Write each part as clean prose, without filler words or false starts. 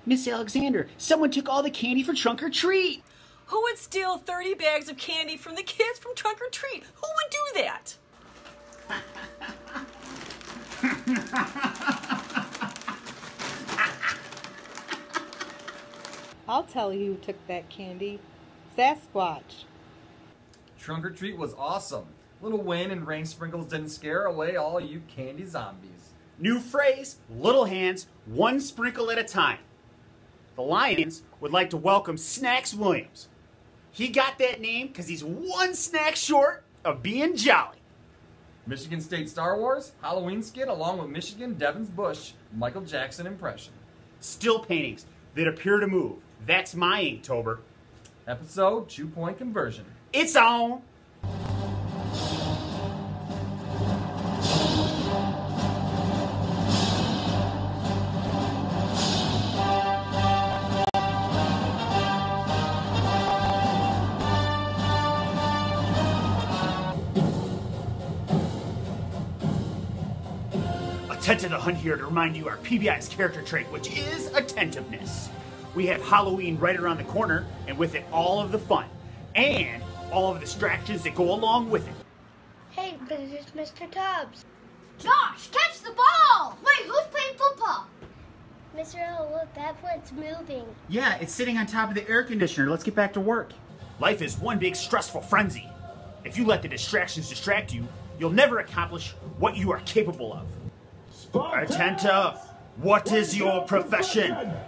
Miss Alexander, someone took all the candy for trunk or treat. Who would steal 30 bags of candy from the kids from trunk or treat? Who would do that? I'll tell you who took that candy. Sasquatch. Trunk or treat was awesome. Little wind and rain sprinkles didn't scare away all you candy zombies. New phrase, little hands, one sprinkle at a time. The Lions would like to welcome Snacks Williams. He got that name because he's one snack short of being jolly. Michigan State Star Wars, Halloween skit along with Michigan Devon's Bush, Michael Jackson impression. Still paintings that appear to move. That's my Inktober. Episode 2-point conversion. It's on! Attentive the Hunt here to remind you our PBI's character trait, which is attentiveness. We have Halloween right around the corner, and with it all of the fun, and all of the distractions that go along with it. Hey, but it's Mr. Tubbs. Josh, catch the ball! Wait, who's playing football? Mr. L, look, that plant's moving. Yeah, it's sitting on top of the air conditioner. Let's get back to work. Life is one big stressful frenzy. If you let the distractions distract you, you'll never accomplish what you are capable of. Attentive. What is your profession?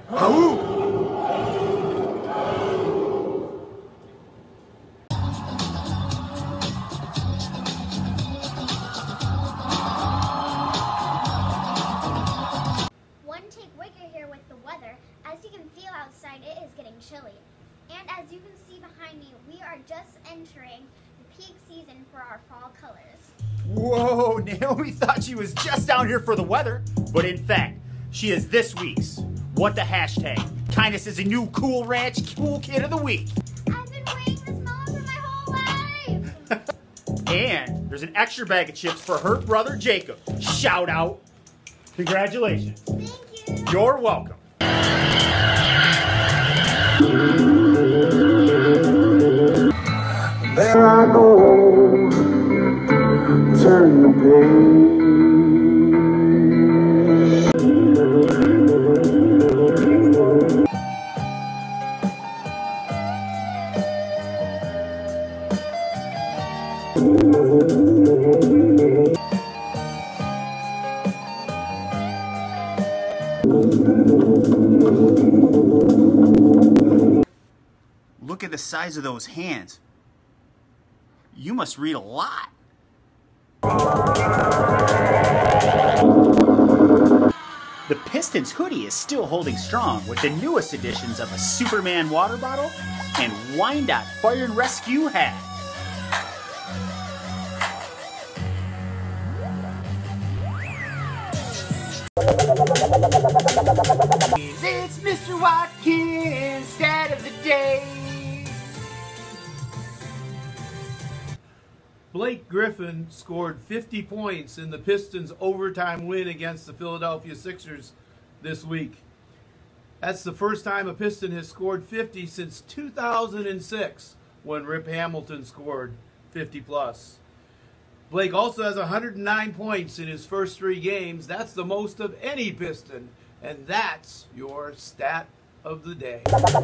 One take wicker here with the weather. As you can feel outside, it is getting chilly. And as you can see behind me, we are just entering the peak season for our fall colors. Whoa, Naomi thought she was just down here for the weather, but in fact, she is this week's What the Hashtag. Kindness is a new Cool Ranch Cool Kid of the Week. I've been waiting this moment for my whole life. And there's an extra bag of chips for her brother Jacob. Shout out. Congratulations. Thank you. You're welcome. There I go, turn the page. Look at the size of those hands. You must read a lot. The Pistons hoodie is still holding strong with the newest additions of a Superman water bottle and Wyandotte Fire and Rescue hat. It's Mr. Watkins, stat of the day. Blake Griffin scored 50 points in the Pistons' overtime win against the Philadelphia Sixers this week. That's the first time a Piston has scored 50 since 2006, when Rip Hamilton scored 50 plus. Blake also has 109 points in his first 3 games. That's the most of any Piston, and that's your stat of the day.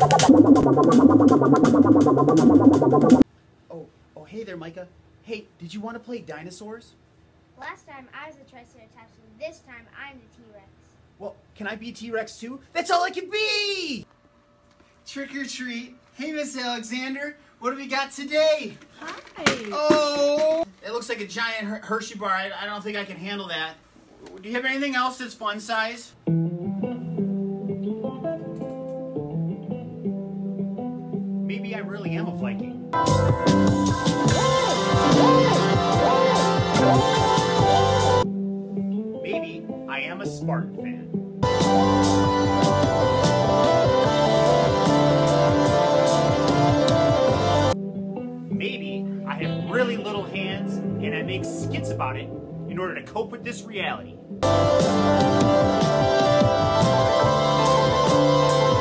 Oh, hey there, Micah. Hey, did you want to play dinosaurs? Last time I was the Triceratops, and this time I'm the T-Rex. Well, can I be T-Rex too? That's all I can be! Trick or treat. Hey, Miss Alexander, what do we got today? Hi. Oh! It looks like a giant Hershey bar. I don't think I can handle that. Do you have anything else that's fun size? Maybe I really am a Viking. Maybe I am a Spartan fan. Maybe I have really little hands and I make skits about it in order to cope with this reality.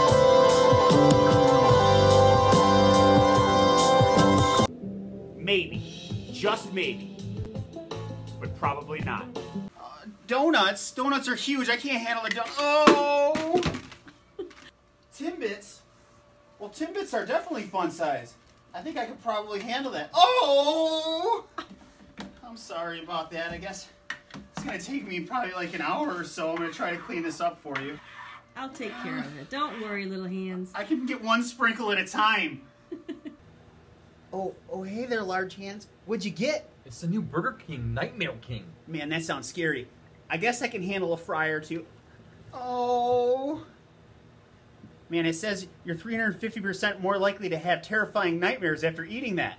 Probably not. Donuts? Donuts are huge. I can't handle a donut. Oh! Timbits? Well, Timbits are definitely fun size. I think I could probably handle that. Oh! I'm sorry about that. I guess it's going to take me probably like an hour or so. I'm going to try to clean this up for you. I'll take care of it. Don't worry, little hands. I can get one sprinkle at a time. Oh, hey there, large hands. What'd you get? It's the new Burger King Nightmare King. Man, that sounds scary. I guess I can handle a fry or two. Oh. Man, it says you're 350% more likely to have terrifying nightmares after eating that.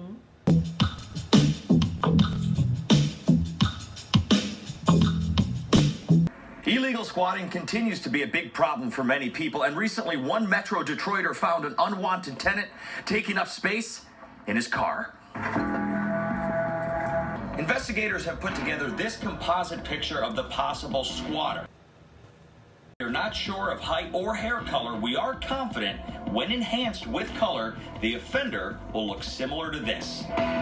Illegal squatting continues to be a big problem for many people, and recently one Metro Detroiter found an unwanted tenant taking up space in his car. Investigators have put together this composite picture of the possible squatter. We're not sure of height or hair color. We are confident when enhanced with color, the offender will look similar to this.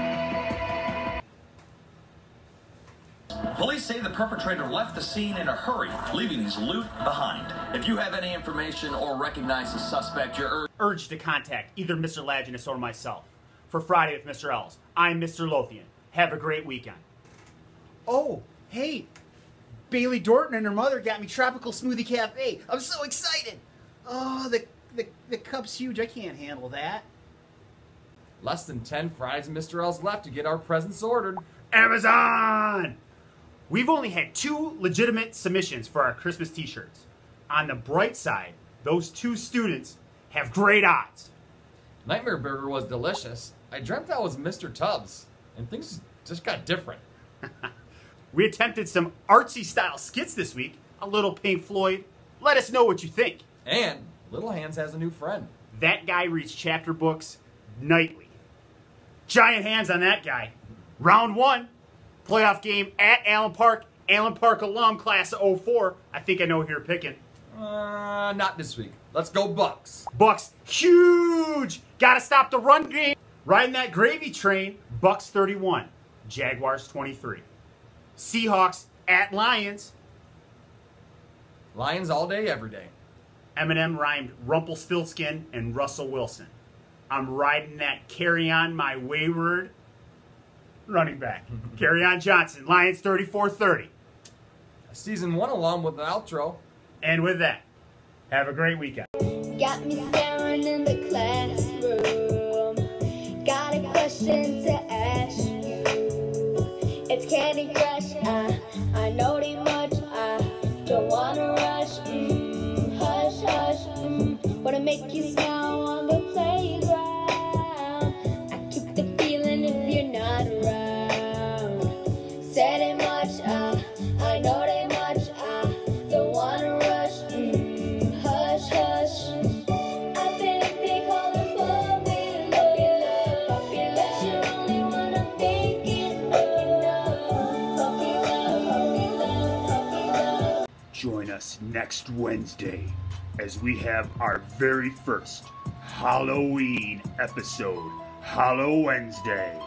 Police say the perpetrator left the scene in a hurry, leaving his loot behind. If you have any information or recognize the suspect, you're urged to contact either Mr. Laginus or myself. For Friday with Mr. L's, I'm Mr. Lothian. Have a great weekend. Oh, hey, Bailey Dorton and her mother got me Tropical Smoothie Cafe. I'm so excited. Oh, the cup's huge. I can't handle that. Less than 10 Fridays and Mr. L's left to get our presents ordered. Amazon! We've only had 2 legitimate submissions for our Christmas t-shirts. On the bright side, those 2 students have great odds. Nightmare Burger was delicious. I dreamt I was Mr. Tubbs, and things just got different. We attempted some artsy style skits this week. A little Pink Floyd. Let us know what you think. And Little Hands has a new friend. That guy reads chapter books nightly. Giant hands on that guy. Round 1. Playoff game at Allen Park. Allen Park alum, class of 04. I think I know who you're picking. Not this week. Let's go Bucks. Bucks, huge! Gotta stop the run game. Riding that gravy train. Bucks 31. Jaguars 23. Seahawks at Lions. Lions all day, every day. Eminem rhymed Rumpelstiltskin and Russell Wilson. I'm riding that carry on my wayward running back. Carry on Johnson. Lions 34-30. Season 1 along with the outro. And with that, have a great weekend. Got me staring in the classroom. Got a question to ask you. It's Candy Crush. I know too much. I don't wanna rush. Hush, hush. Wanna make you smile on the playground. I keep the feeling if you're not around. Said it much. I know too much. I don't wanna rush. Hush, hush. I think they call it puppy love. Puppy love. But you only wanna think it puppy love. Join us next Wednesday as we have our very first Halloween episode, Hallow Wednesday.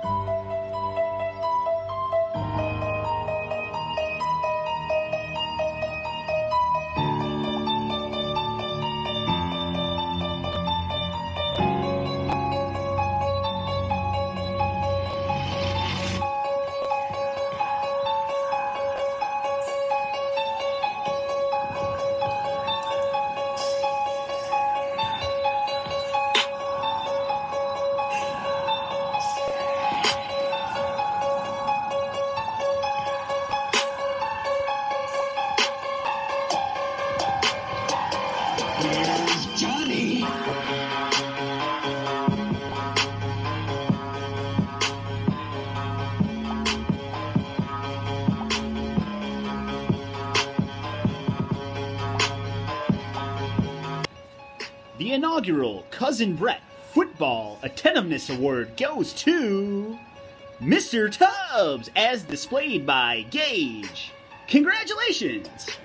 The inaugural Cousin Brett Football Attentiveness Award goes to Mr. Tubbs, as displayed by Gage. Congratulations!